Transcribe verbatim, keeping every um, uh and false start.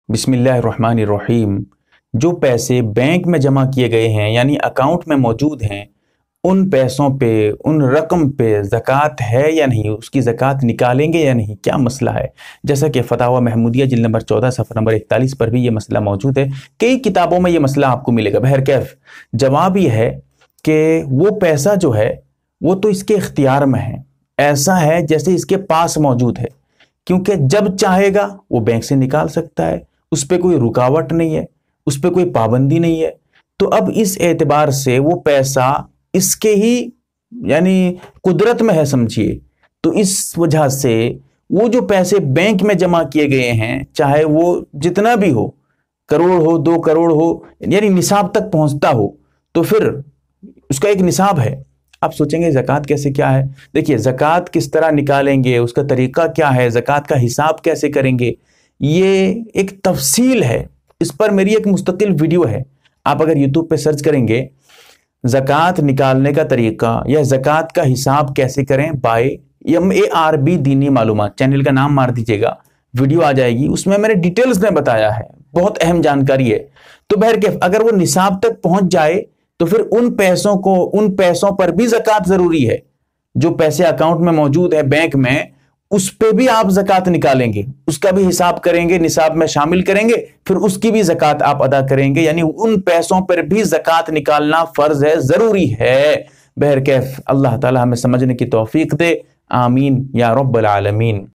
बिस्मिल्लाहिर्रहमानिर्रहीम। जो पैसे बैंक में जमा किए गए हैं यानी अकाउंट में मौजूद हैं, उन पैसों पे, उन रकम पे ज़कात है या नहीं, उसकी ज़कात निकालेंगे या नहीं, क्या मसला है। जैसा कि फतावा महमूदिया जिल्द नंबर चौदह सफ़र नंबर इकतालीस पर भी ये मसला मौजूद है। कई किताबों में ये मसला आपको मिलेगा। बहरकैफ जवाब ये है कि वो पैसा जो है वो तो इसके इख्तियार में है, ऐसा है जैसे इसके पास मौजूद है, क्योंकि जब चाहेगा वो बैंक से निकाल सकता है, उस पर कोई रुकावट नहीं है, उस पर कोई पाबंदी नहीं है। तो अब इस एतबार से वो पैसा इसके ही यानी कुदरत में है, समझिए। तो इस वजह से वो जो पैसे बैंक में जमा किए गए हैं, चाहे वो जितना भी हो, करोड़ हो, दो करोड़ हो, यानी निसाब तक पहुंचता हो, तो फिर उसका एक निसाब है। आप सोचेंगे ज़कात कैसे, क्या है। देखिए, ज़कात किस तरह निकालेंगे, उसका तरीका क्या है, ज़कात का हिसाब कैसे करेंगे, ये एक तफसील है। इस पर मेरी एक मुस्तकिल वीडियो है। आप अगर यूट्यूब पे सर्च करेंगे ज़कात निकालने का तरीका या ज़कात का हिसाब कैसे करें by M A R B दीनी मालूमात, चैनल का नाम मार दीजिएगा, वीडियो आ जाएगी। उसमें मैंने डिटेल्स में बताया है, बहुत अहम जानकारी है। तो बहरकैफ अगर वो निसाब तक पहुंच जाए तो फिर उन पैसों को, उन पैसों पर भी ज़कात ज़रूरी है। जो पैसे अकाउंट में मौजूद है बैंक में, उस पे भी आप ज़कात निकालेंगे, उसका भी हिसाब करेंगे, निसाब में शामिल करेंगे, फिर उसकी भी ज़कात आप अदा करेंगे। यानी उन पैसों पर भी ज़कात निकालना फ़र्ज है, ज़रूरी है। बहरकैफ अल्लाह ताला हमें समझने की तौफीक दे। आमीन या रब्बल आलमीन।